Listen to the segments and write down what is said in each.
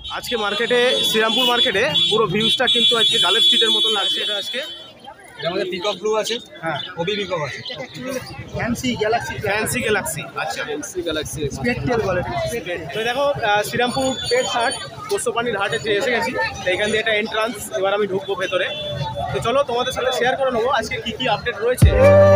আজকে মার্কেটে শ্রীরামপুর মার্কেটে পুরো ভিউজটা কিন্তু আজকে গালেব স্ট্রিটের মতন লাগছে। এটা আজকে এর মধ্যে পিকক ব্লু আছে, হ্যাঁ ওবি পিকক আছে, ফ্যান্সি গ্যালাক্সি আচ্ছা ফ্যান্সি গ্যালাক্সি স্পেকটেল বলে। তো দেখো শ্রীরামপুর পেট হাট পোস্তপানির হাটে যে এসে গেছি, এইখান দিয়ে একটা এন্ট্রান্স। এবার আমি ঢুকবো ভেতরে। তো চলো তোমাদের সাথে শেয়ার করে নেবো আজকে কী কী আপডেট রয়েছে।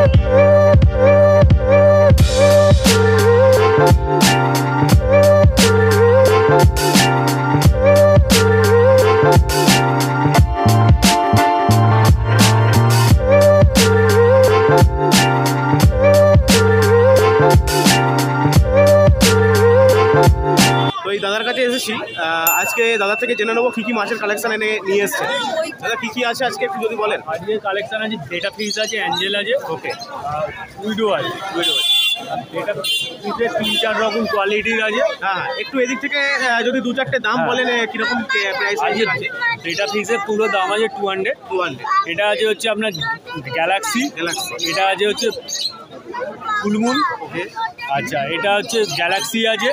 দাদার কাছে এসেছি আজকে, দাদার থেকে জেনে নেবো কী কী মাছের কালেকশন এনে নিয়ে এসছে। দাদা কী কী আছে আজকে একটু যদি বলেন। আজকে কালেকশন আছে বেটা ফিশ আছে, অ্যাঞ্জেল আছে, ওকে উইডো আছে। বেটা ফিশের 3-4 রকম কোয়ালিটির আছে। হ্যাঁ হ্যাঁ, একটু এদিক থেকে যদি দু চারটে দাম বলেন কীরকম প্রাইস আছে। বেটা ফিশের পুরো দাম আছে 200। এটা আছে হচ্ছে আপনার গ্যালাক্সি, এটা আছে হচ্ছে ফুলমুন, আচ্ছা এটা হচ্ছে গ্যালাক্সি আছে,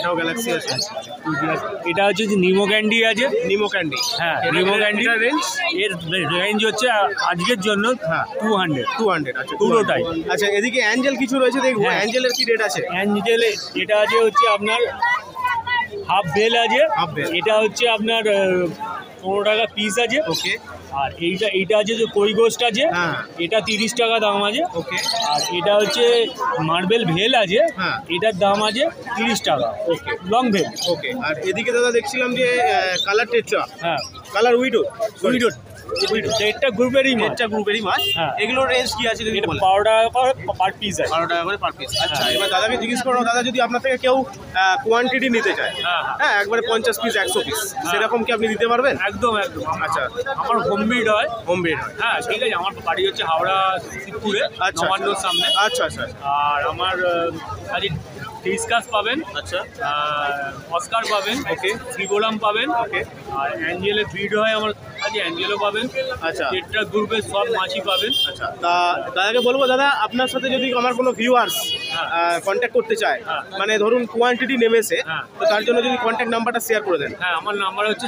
এটা হচ্ছে নিমো ক্যান্ডি আছে, হ্যাঁ নিমো ক্যান্ডি এর রেঞ্জ হচ্ছে আজকের জন্য 200 আচ্ছা পুরোটাই। আচ্ছা এদিকে অ্যাঞ্জেল কিছু রয়েছে দেখবো, অ্যাঞ্জেলের কি রেট আছে? অ্যাঞ্জেল এটা আছে হচ্ছে আপনার হাফ বেল আছে, এটা হচ্ছে আপনার 15 টাকা পিস আছে, ওকে। আর এইটা আছে যে কই গোস্ট আছে, এটা 30 টাকা দাম আছে, ওকে। আর এটা হচ্ছে মার্বেল ভেল আছে, এটার দাম আছে 30 টাকা, ওকে লং ভেল, ওকে। আর এদিকে দাদা দেখছিলাম যে কালার টেট্রা, হ্যাঁ কালার উইডো এটা গ্রুপেরই মাছ, এগুলোর রেঞ্জ কি আছে যদি বলেন? 12 টাকা পার পিস আছে, 12 টাকা করে পার পিস। আচ্ছা এবার দাদাকে জিজ্ঞেস করো, দাদা যদি আপনার থেকে কেউ কোয়ান্টিটি নিতে চায়, হ্যাঁ একবারে 50 পিস 100 পিস সেরকম কি আপনি দিতে পারবেন? একদম। আচ্ছা আমার হোম ব্রিড হয়, হ্যাঁ ঠিক আছে। আমার বাড়ি হচ্ছে হাওড়া শিবপুরে, নবান্নর সামনে। আচ্ছা। আর আমার আজ ডিসকাস পাবেন, আচ্ছা অস্কার পাবেন, ওকে। শ্রীগোলাম পাবেন, ওকে। আর অ্যাঞ্জেলের ব্রিড হয় আমার আজ অ্যাঞ্জেলও পাবেন, আচ্ছা টেট্রা গ্রুপের সব মাছই পাবেন। আচ্ছা তা দাদাকে বলবো, দাদা আপনার সাথে যদি আমার কোনো ভিউয়ার্স কন্ট্যাক্ট করতে চায়, মানে ধরুন কোয়ান্টিটি নেমেছে, তো তার জন্য যদি কন্ট্যাক্ট নাম্বারটা শেয়ার করে দেন। হ্যাঁ আমার নাম্বার হচ্ছে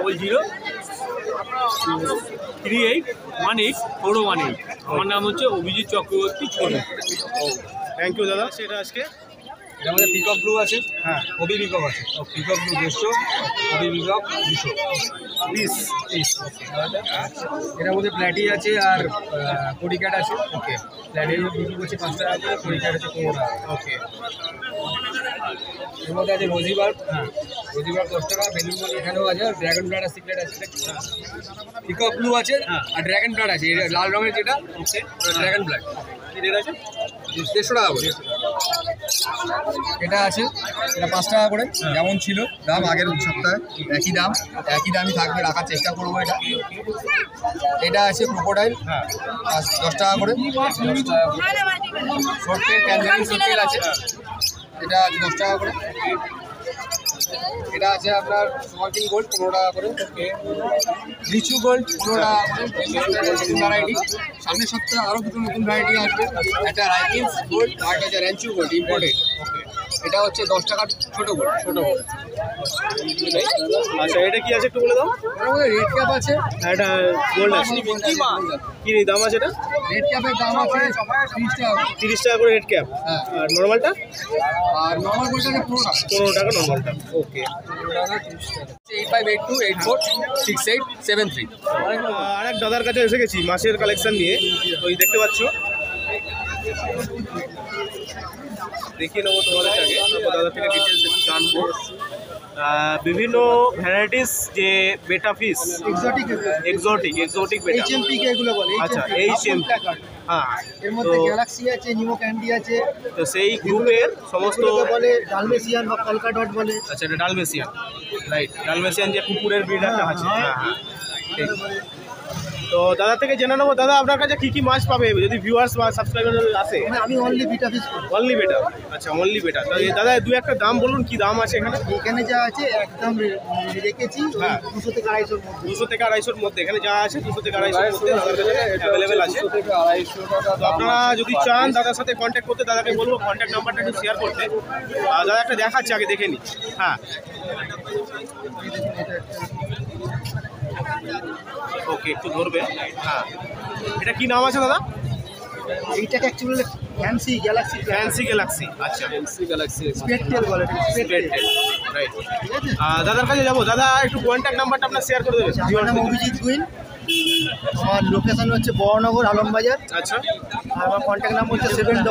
70038184018। আমার নাম হচ্ছে অভিজিৎ চক্রবর্তী ছোট। থ্যাংক ইউ দাদা। সেটা আজকে এর মধ্যে পিকক ব্লু আছে, হ্যাঁ ওবি পিকক আছে, peacock blue 150, OB peacock 200 piece. এর মধ্যে প্ল্যাটি আছে আর কোডিক্যাট আছে, ওকে। প্ল্যাটির বিক্রি করছে 5 টাকা করে, কোডিক্যাট আছে 15 টাকা, ওকে। এর মধ্যে আছে রোজিবার, রোজিবার 10 টাকা, বেলুন মাল এখানেও আছে, আর ড্রাগন ব্লাড আর সিক্রেট আছে। পিকক ব্লু আছে আর ড্রাগন ব্লাড আছে, এটা লাল রঙের যেটা, ওকে। ড্রাগন ব্লাড কি রেট আছে? 150 টাকা করে। এটা আছে, এটা 5 টাকা করে, যেমন ছিল দাম আগের সপ্তাহে একই দামই থাকবে, রাখার চেষ্টা করবো। এটা আছে ক্রোকোডাইল, 10 টাকা করে, 10 টাকা করে। শর্টের ট্যাঞ্জারিন শর্টেল আছে, এটা আছে 10 টাকা করে। এটা আছে আপনার স্মোকিং গোল্ড 15 টাকা করে, লিচু গোল্ড 15 টাকা করে, নতুন ভ্যারাইটি। সামনের সপ্তাহে আরও কিছু নতুন ভ্যারাইটি আসবে। একটা রাইকিংস গোল্ড আর একটা আছে র্যাঞ্চু গোল্ড ইম্পোর্টেড, এটা হচ্ছে 10 টাকার ছোটো গোল্ড, আচ্ছা এটা কি আছে একটু বলে দাও। রেড ক্যাপ আছে, এটা গোল্ড আছে, কি দাম আছে এটা? রেড ক্যাপের দাম আছে 30 টাকা করে রেড ক্যাপ, আর নর্মালটা? আর নর্মাল গোল্ডটা 15 টাকা নর্মালটা, ওকে। 8582846873। আরেক দাদার কাছে এসে গেছি মাছের কালেকশন নিয়ে, ওই দেখতে পাচ্ছ, দেখিয়ে নেবো তোমাদের আগে, দাদার থেকে ডিটেলস একটু জানবো। বিভিন্ন ভ্যারাইটিস যে betta fish, exotic betta, HMP কে এগুলো বলে। আচ্ছা এইচএমপি, হ্যাঁ। এর মধ্যে গ্যালাক্সি আছে, নিমো ক্যান্ডি আছে, তো সেই গ্রুপের সমস্ত বলে ডালমেসিয়ান বা কলকা ডট বলে। আচ্ছা এটা ডালমেসিয়ান, রাইট। ডালমেসিয়ান যে কুকুরের ব্রিড একটা আছে, হ্যাঁ হ্যাঁ ঠিক। তো দাদা থেকে জেনে নেবো, দাদা আপনার কাছে কি কি মাছ পাবে যদি ভিউয়ার্স বা সাবস্ক্রাইবার আসে? আমি অনলি বিটা ফিশ করি। অনলি বেটা, আচ্ছা অনলি বেটা। তো দাদা দু একটা দাম বলুন, কি দাম আছে এখানে? এখানে যা আছে একদম রেখেছি 200 থেকে 250 মধ্যে। 200 থেকে 250 মধ্যে এখানে যা আছে 200 থেকে 250 মধ্যে অ্যাভেলেবেল আছে। 200 থেকে 250 টাকা। তো আপনারা যদি চান দাদার সাথে কন্ট্যাক্ট করতে, দাদাকে বলবো কন্ট্যাক্ট নাম্বারটা একটু শেয়ার করতে। দাদা একটা দেখাচ্ছে, আগে দেখে নিই। হ্যাঁ ওকে, একটু ধরবে। হ্যাঁ এটা কি নাম আছে দাদা? এইটাকে actually fancy galaxy. Fancy galaxy, আচ্ছা ফ্যান্সি গ্যালাক্সি স্পেকটেল বলে। স্পেকটেল, রাইট। দাদার কাছে যাবো, দাদা একটু কন্ট্যাক্ট নাম্বারটা আপনার শেয়ার করে দেবেন। আমার নাম অভিজিৎ গুইন, আমার লোকেশন হচ্ছে বড়নগর আলমবাজার। আচ্ছা আর আমার কন্ট্যাক্ট নাম্বার হচ্ছে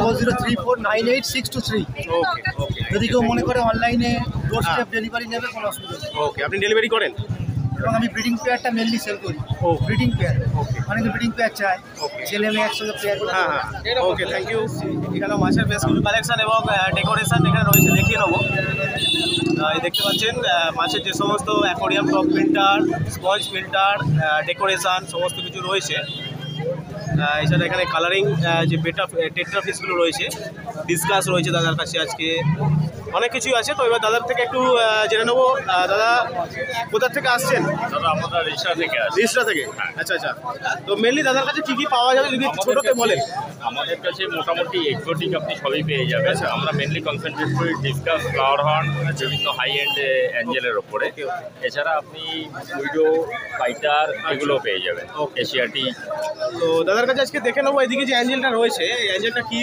7003498623। ওকে ওকে, যদি কেউ মনে করে অনলাইনে ডোর স্টেপ ডেলিভারি নেবে কোনো অসুবিধা নেই। ওকে আপনি ডেলিভারি করেন? এবং আমি ব্রিডিং পেয়ারটা মেনলি সেল করি। ও ব্রিডিং পেয়ার, ওকে অনেকে ব্রিডিং পেয়ার চায়, ওকে। ছেলে মেয়ে একসঙ্গে পেয়ার করে। হ্যাঁ হ্যাঁ ওকে, থ্যাংক ইউ। এখানে মাছের বেশ কিছু কালেকশন এবং ডেকোরেশন এখানে রয়েছে, দেখিয়ে নেবো। এই দেখতে পাচ্ছেন মাছের যে সমস্ত aquarium, top filter, sponge filter, decoration সমস্ত কিছু রয়েছে। এছাড়া এখানে কালারিং যে টেট্রা ফিশগুলো রয়েছে, ডিসকাস রয়েছে দাদার কাছে আজকে, অনেক কিছুই আছে। তো এবার দাদার থেকে একটু জেনে নেবো, দাদা কোথা থেকে আসছেন? দাদা আমরা রিক্সা থেকে আসি। রিসরা থেকে, আচ্ছা আচ্ছা। তো মেনলি দাদার কাছে কী কী পাওয়া যাবে যদি একটু ছোটোতে বলেন? আমাদের কাছে মোটামুটি এক্সোটিক আপনি সবই পেয়ে যাবেন। আমরা মেনলি কনসেন্ট্রেট করি ডিসকাস, ফ্লাওয়ার হর্ন, বিভিন্ন হাই এন্ড অ্যাঞ্জেলের ওপরে। এছাড়া আপনি উইডো, ফাইটার এগুলো পেয়ে যাবেন, এশিয়াটিক। তো দাদার কাছে আজকে দেখে নেবো এদিকে যে অ্যাঞ্জেলটা রয়েছে, এই অ্যাঞ্জেলটা কি?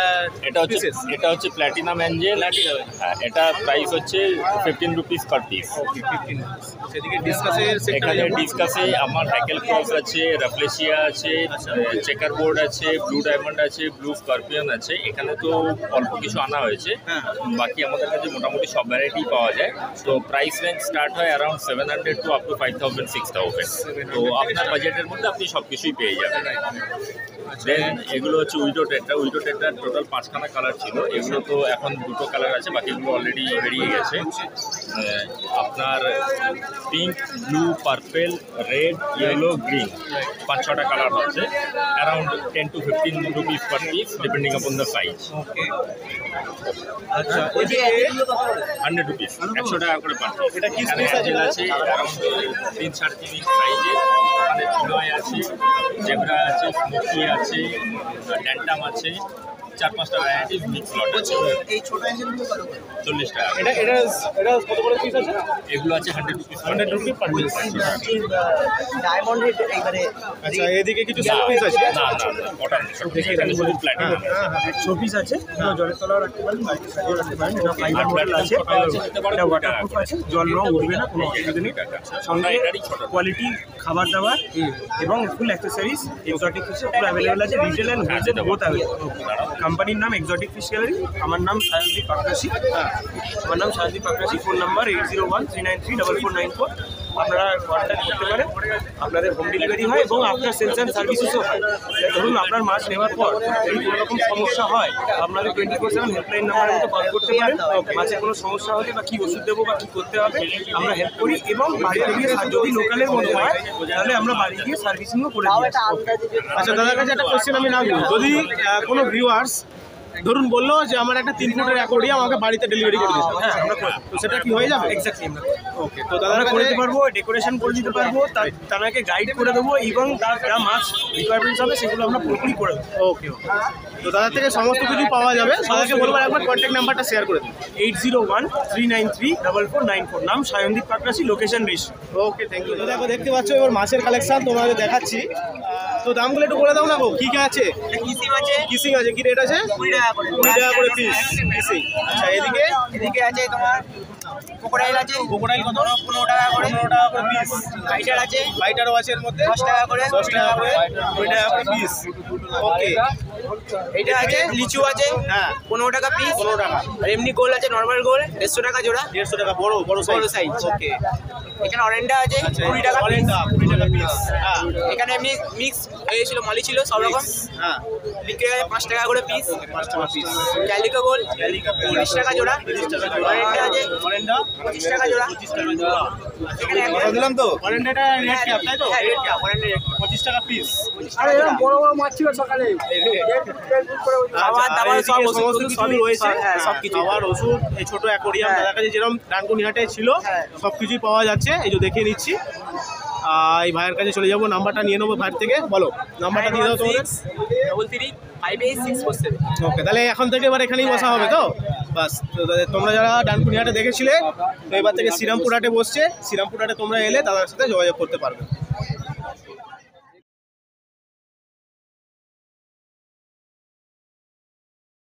এটা হচ্ছে প্ল্যাটিনাম অ্যাঞ্জেল। হ্যাঁ, এটা প্রাইস হচ্ছে 15 রুপিস পার পিস। সেদিকে ডিসকাসের এখানে ডিসকাসে আমার হ্যাকেল ক্রস আছে, রাফলেশিয়া আছে, চেকার বোর্ড আছে, ব্লু ডায়মন্ড আছে, ব্লু স্করপিয়ন আছে। এখানে তো অল্প কিছু আনা হয়েছে, বাকি আমাদের কাছে মোটামুটি সব ভ্যারাইটি পাওয়া যায়। তো প্রাইস রেঞ্জ স্টার্ট হয় অ্যারাউন্ড 700 টু আপ টু 5000 6000। তো আপনার বাজেটের মধ্যে আপনি সব কিছুই পেয়ে যাবেন। দেন এগুলো হচ্ছে উইডো টেট্রার টোটাল 5খানা কালার ছিল, এগুলো তো এখন 2টো কালার আছে, বাকিগুলো অলরেডি বেরিয়ে গেছে। আপনার pink, blue, purple, red, yellow, green 5-6টা কালার হচ্ছে, around 10 to 15 rupees per piece depending upon the size. আচ্ছা, 100 রুপিস, 100 টাকা করে পার পিস। এটা কি এখানে size আছে? আছে অ্যারাউন্ড 3-3.5 ইঞ্চ সাইজের। আমাদের চিনয় আছে, জেব্রা আছে, স্মোকি আছে, ড্যান্টাম আছে, 4-5টা ভ্যারাইটিস মিক্স লট আছে। এই ছোট অ্যাঞ্জেলগুলো কত করে? 40 টাকা। এটা কত করে পিস আছে? এগুলো আছে 100 rupees. 100 rupee per piece. Diamond head এইবারে। আচ্ছা, এদিকে কিছু শো পিস আছে? না, কটন সব থেকে এখানে শুধু প্ল্যাটিনাম। শো পিস আছে, জলের তলাও রাখতে পারেন, বাড়িতে সাজিয়ে রাখতে পারেন। এটা ফাইবার মডেল আছে, এটা ওয়াটারপ্রুফ আছে, জল রং উঠবে না, কোনো অসুবিধা নেই। সঙ্গে কোয়ালিটি খাবার দাবার এবং ফুল অ্যাক্সেসরিজ, এক্সোটিক ফিশ পুরো অ্যাভেলেবেল আছে, retail and wholesale both available. কোম্পানির নাম এক্সোটিক ফিশ গ্যালারি, আমার নাম সায়নদীপ আকাশী। Phone number 8013934494। আপনারা কন্ট্যাক্ট করতে পারেন, আপনাদের হোম ডেলিভারি হয় এবং আপনার সেলস অ্যান্ড সার্ভিসেসও হয়। ধরুন আপনার মাছ নেওয়ার পর যদি কোনো রকম সমস্যা হয়, আপনাদের 24/7 হেল্পলাইন নাম্বারের মতো কল করতে পারেন। মাছের কোনো সমস্যা হলে বা কী ওষুধ দেবো বা কী করতে হবে আমরা হেল্প করি, এবং বাড়িতে গিয়ে যদি লোকালের মধ্যে হয় তাহলে আমরা বাড়ি গিয়ে সার্ভিসিংও করে দিই। আচ্ছা, দাদার কাছে একটা কোশ্চেন আমি রাখবো, যদি কোনো ভিউয়ার্স ধরুন বললো যে আমার একটা 3 ফুটের অ্যাকোরিয়াম আমাকে বাড়িতে ডেলিভারি করে দিতে হবে, তো সেটা কি হয়ে যাবে? Exactly, okay. তো দাদারা করে দিতে পারবো, ডেকোরেশন করে দিতে পারবো, তাদেরকে গাইড করে দেবো, এবং তার যা মাছ রিকোয়ারমেন্টস হবে সেগুলো আমরা পুরোপুরি করে দেবো। ওকে ওকে। তো দাদার থেকে সমস্ত কিছু পাওয়া যাবে। দাদাকে বলবো একবার কন্ট্যাক্ট নাম্বারটা শেয়ার করে দিন। 8013934494। নাম সায়নদীপ পাকরাশি, লোকেশন রিস। Okay, thank you. দাদা দেখতে পাচ্ছ এবার মাছের কালেকশন তোমাদের দেখাচ্ছি। তো দামগুলো একটু বলে দাও না গো, কী কী আছে? কিসিং আছে, কি রেট আছে? 20 টাকা করে পিস কিসিং। আচ্ছা, এদিকে আছে তোমার ক্রোকোডাইল আছে। ক্রোকোডাইল কত? 15 টাকা করে পিস। ফাইটার আছে, ফাইটারও আছে এর মধ্যে 10 টাকা করে 20 টাকা করে পিস। ওকে। এটা আছে লিচু আছে হ্যাঁ 15 টাকা পিস। 15 টাকা। আর এমনি গোল আছে, নর্মাল গোল 150 টাকা জোড়া। 150 টাকা বড় বড় সাইজ। সাইজ। ওকে। এখানে অরেঞ্জটা আছে আচ্ছা 20 টাকা পিস। 20 টাকা পিস। হ্যাঁ এখানে এমনি মিক্স হয়েছিল, মালি ছিল সব রকম, হ্যাঁ বিক্রি হয় 5 টাকা করে পিস। 5 টাকা পিস। ক্যালিকো গোল ক্যালিকা 30 টাকা জোড়া। 30 টাকা জোড়া। অরেঞ্জটা আছে অরেঞ্জটা 25 টাকা জোড়া। 25 টাকা জোড়া। এখানে কথা দিলাম তো। অরেঞ্জটা রেড ক্যাপ তাই তো? হ্যাঁ রেড ক্যাপ, অরেঞ্জ রেড 25 টাকা পিস। আরে এরকম বড় বড় মাছ ছিল সকালে। খাবার দাবার সব সমস্ত ওষুধ কিছু রয়েছে। হ্যাঁ সবকিছু। খাবার ওষুধ এই ছোট অ্যাকোরিয়াম হ্যাঁ। দাদার কাছে যেরকম ডানকুনিহাটে ছিল হ্যাঁ। সবকিছুই পাওয়া যাচ্ছে। এই যে দেখিয়ে নিচ্ছি। এই ভাইয়ের কাছে চলে যাবো, নাম্বারটা নিয়ে নেবো ভাইয়ের থেকে। বলো নাম্বারটা দিয়ে দাও তোমাদের। 33588647। ওকে, তাহলে এখন থেকে এবার এখানেই বসা হবে তো? বাস, তো তোমরা যারা ডানকুনিহাটে দেখেছিলে তো এবার থেকে শ্রীরামপুর হাটে বসছে। শ্রীরামপুর হাটে তোমরা এলে তাদের সাথে যোগাযোগ করতে পারবে।